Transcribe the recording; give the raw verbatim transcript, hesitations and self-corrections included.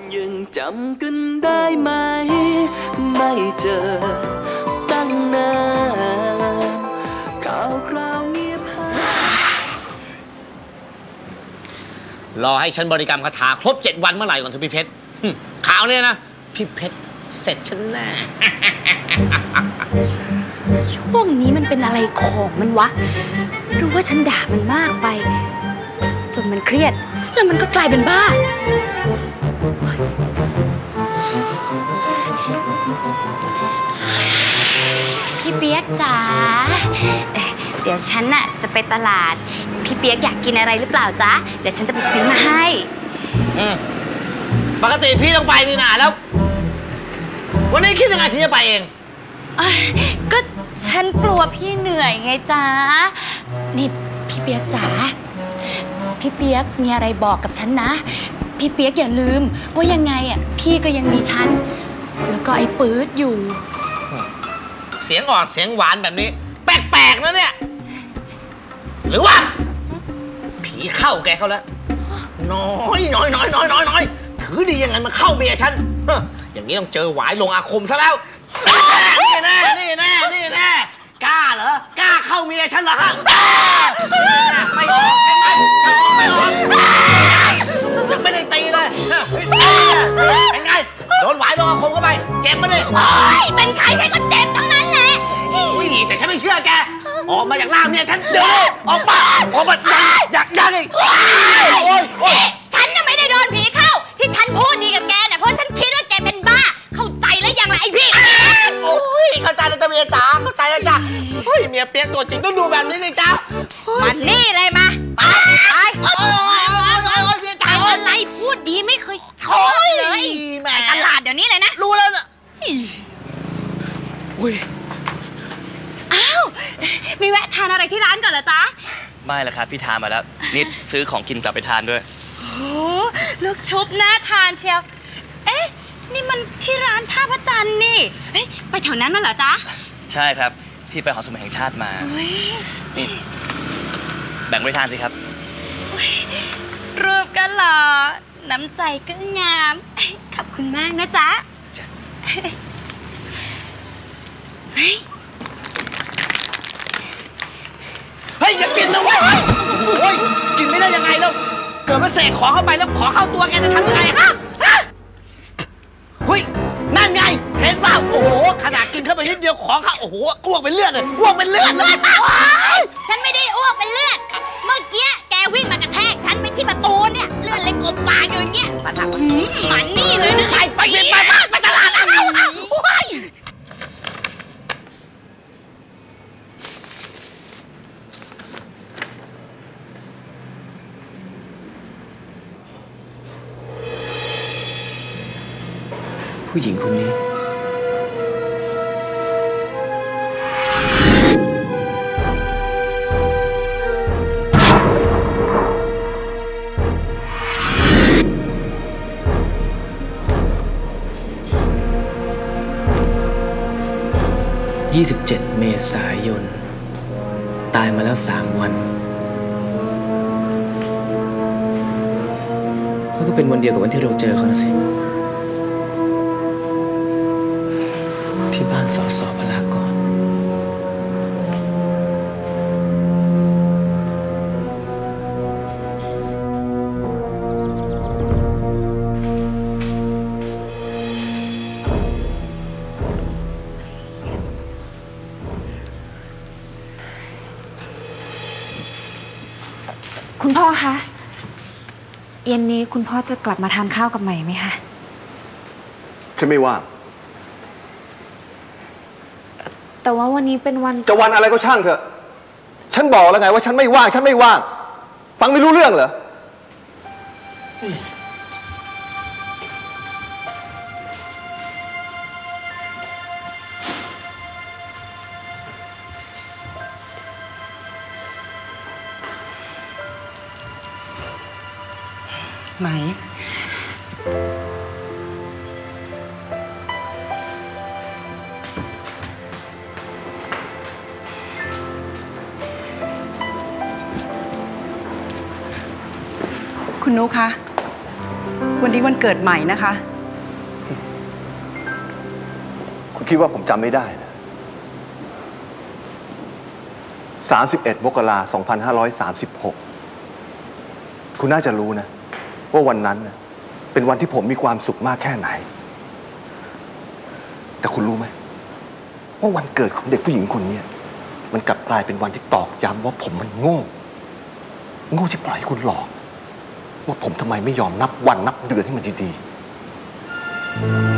ยังจำกันได้ไหมไม่เจอตั้งนานข่าวคราวเงียบหายรอให้ฉันบริกรรมคาถาครบเจ็ดวันเมื่อไหร่ก่อนเถอะพี่เพชรข่าวเนี่ยนะพี่เพชรเสร็จฉันแน่ช่วงนี้มันเป็นอะไรของมันวะรู้ว่าฉันด่ามันมากไปจนมันเครียดแล้วมันก็กลายเป็นบ้าพี่เปียกจ๋าเดี๋ยวฉันน่ะจะไปตลาดพี่เปียกอยากกินอะไรหรือเปล่าจ๊ะเดี๋ยวฉันจะไปซื้อมาให้ปกติพี่ต้องไปนี่นาแล้ววันนี้คิดยังไงถึงจะไปเองก็ฉันกลัวพี่เหนื่อยไงจ๊ะนี่พี่เปียกจ๋าพี่เปียกมีอะไรบอกกับฉันนะพี่เปียกอย่าลืมว่ายังไงอ่ะพี่ก็ยังมีฉันแล้วก็ไอ้ปื๊ดอยู่เสียงอ่อนเสียงหวานแบบนี้แปลกๆนะเนี่ยหรือว่าผีเข้าแกเขาแล้วน้อยน้อยน้อยน้อยน้อยน้อยถือดียังไงมาเข้าเมียฉันอย่างนี้ต้องเจอหวายลงอาคมซะแล้วนี่แน่นี่แน่นี่แน่กล้าเหรอกล้าเข้าเมียฉันเหรอฮะไม่ออกใช่ไหมไม่ออกยังไม่ได้ตีเลยเป็นไงโดนหวายลงอาคมเข้าไปเจ็บมั้ยเนี่ยโอ้ยเป็นใครใครก็เจ็บทั้งนั้นแหละอุ้ยแต่ฉันไม่เชื่อแกออกมาจากร่างเมียฉันเดี๋ยวออกมาออกมาอยากยังอีกโอ้ยโอ้ยฉันน่ะไม่ได้โดนผีเข้าที่ฉันพูดดีกับแกเนี่ยเพราะฉันคิดว่าแกเป็นบ้าเข้าใจแล้วยังไงไอ้พี่โอ้ยเข้าใจแล้วจ้ะเมียจ๋าเข้าใจแล้วจ้ะเฮ้ยเมียเปียกตัวจริงต้องดูแบบนี้สิจ้ามันนี่เลยมาไปไปโอ้ยโอ้ยโอ้ยเมียจ๋าอะไรพูดดีไม่เคยชอบเลยไปตลาดเดี๋ยวนี้เลยนะรู้แล้วน่ะอุ้ยอ้าวมีแวะทานอะไรที่ร้านก่อนเหรอจ๊ะไม่ละครับพี่ทานมาแล้วนิดซื้อของกินกลับไปทานด้วยโอ้ลูกชุบน่าทานเชียวเอ๊ะนี่มันที่ร้านท่าพระจันทร์นี่ไปแถวนั้นมาเหรอจ๊ะใช่ครับพี่ไปหอสมุดแห่งชาติมานี่แบ่งไปทานสิครับรูปก็หล่อน้ำใจก็งามขอบคุณมากนะจ๊ะเฮ้ยเฮ้ยอย่ากินนะเว้ยโอ้ยกินไม่ได้ยังไงแล้วเกิดมาเสกของเข้าไปแล้วขอเข้าตัวแกจะทำยังไงฮะเฮ้ยนั่นไงเห็นป่ะโอ้โหขนาดกินเข้าไปนิดเดียวของเข้าโอ้โหอ้วกเป็นเลือดเลยอ้วกเป็นเลือดเลยฉันไม่ได้อ้วกเป็นเลือดเมื่อกี้แกวิ่งมากระแทกฉันไปที่ประตูเนี่ยเลือดเลยกบปากอยู่อย่างเงี้ยปะทะมันนี่เลยนะไปไปไปไปไปตลาดแล้วผู้หญิงคนนี้ยี่สิบเจ็ดเมษายนตายมาแล้วสามวันแล้วก็เป็นวันเดียวกับวันที่เราเจอเขานะสิที่บ้านสสพลากรคุณพ่อคะเย็นนี้คุณพ่อจะกลับมาทานข้าวกับใหม่ไหมคะฉันไม่ว่างแต่ว่าวันนี้เป็นวันจะวันอะไรก็ช่างเถอะฉันบอกแล้วไงว่าฉันไม่ว่างฉันไม่ว่างฟังไม่รู้เรื่องเหรอไหนคุณนุ๊กคะวันนี้วันเกิดใหม่นะคะคุณคิดว่าผมจำไม่ได้นะสามสิบเอ็ดมกราคมสองพันห้าร้อยสามสิบหกคุณน่าจะรู้นะว่าวันนั้นนะเป็นวันที่ผมมีความสุขมากแค่ไหนแต่คุณรู้ไหมว่าวันเกิดของเด็กผู้หญิงคนนี้มันกลับกลายเป็นวันที่ตอกย้ำว่าผมมันโง่โง่ที่ปล่อยให้คุณหลอกว่าผมทำไมไม่ยอมนับวันนับเดือนให้มันดีๆ